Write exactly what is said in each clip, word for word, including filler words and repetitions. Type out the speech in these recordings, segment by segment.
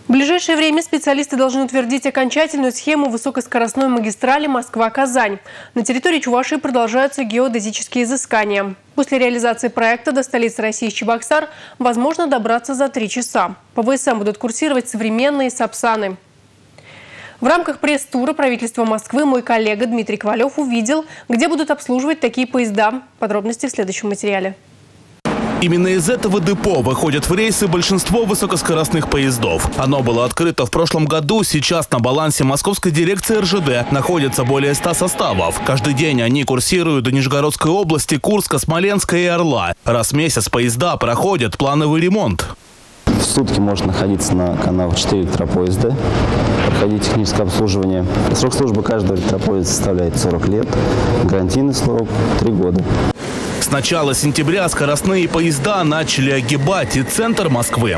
В ближайшее время специалисты должны утвердить окончательную схему высокоскоростной магистрали Москва-Казань. На территории Чувашии продолжаются геодезические изыскания. После реализации проекта до столицы России Чебоксар возможно добраться за три часа. По ВСМ будут курсировать современные сапсаны. В рамках пресс-тура правительства Москвы мой коллега Дмитрий Ковалев увидел, где будут обслуживать такие поезда. Подробности в следующем материале. Именно из этого депо выходят в рейсы большинство высокоскоростных поездов. Оно было открыто в прошлом году. Сейчас на балансе московской дирекции эр жэ дэ находится более ста составов. Каждый день они курсируют до Нижегородской области, Курска, Смоленска и Орла. Раз в месяц поезда проходят плановый ремонт. В сутки может находиться на каналах четыре электропоезда, проходить техническое обслуживание. Срок службы каждого электропоезда составляет сорок лет, гарантийный срок три года. С начала сентября скоростные поезда начали огибать и центр Москвы.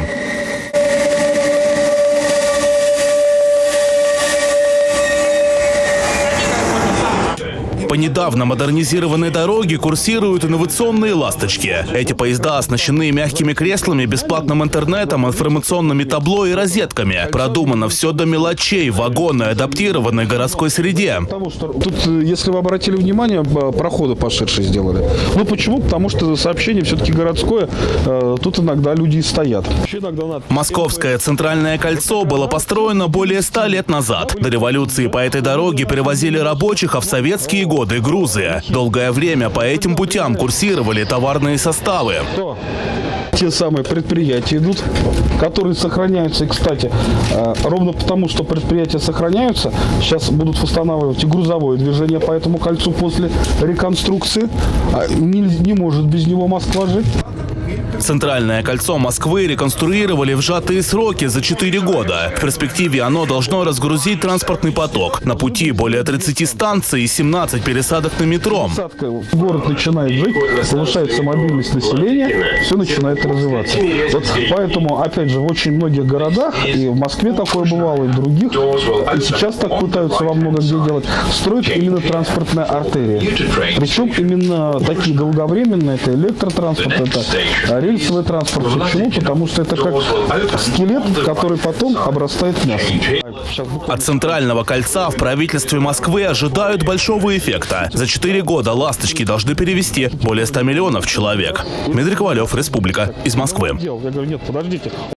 По недавно модернизированной дороге курсируют инновационные «Ласточки». Эти поезда оснащены мягкими креслами, бесплатным интернетом, информационными табло и розетками. Продумано все до мелочей, вагоны адаптированы к городской среде. Тут, если вы обратили внимание, проходы поширше сделали. Ну почему? Потому что сообщение все-таки городское, тут иногда люди и стоят. Московское центральное кольцо было построено более ста лет назад. До революции по этой дороге перевозили рабочих, а в советские годы годы грузы. Долгое время по этим путям курсировали товарные составы. Те самые предприятия идут, которые сохраняются. И, кстати, ровно потому, что предприятия сохраняются, сейчас будут восстанавливать и грузовое движение по этому кольцу после реконструкции. Не, не может без него Москва жить. Центральное кольцо Москвы реконструировали в сжатые сроки за четыре года. В перспективе оно должно разгрузить транспортный поток. На пути более тридцати станций и семнадцати пересадок на метро. Город начинает жить, повышается мобильность населения, все начинает развиваться. Вот поэтому, опять же, в очень многих городах, и в Москве такое бывало, и в других, и сейчас так пытаются во много где делать, строят именно транспортная артерия. Причем именно такие долговременные, это электротранспорт, это рельсовый транспорт. Почему? Потому что это как скелет, который потом обрастает мясом. От центрального кольца в правительстве Москвы ожидают большого эффекта. За четыре года «Ласточки» должны перевезти более ста миллионов человек. Дмитрий Ковалев, Республика, из Москвы.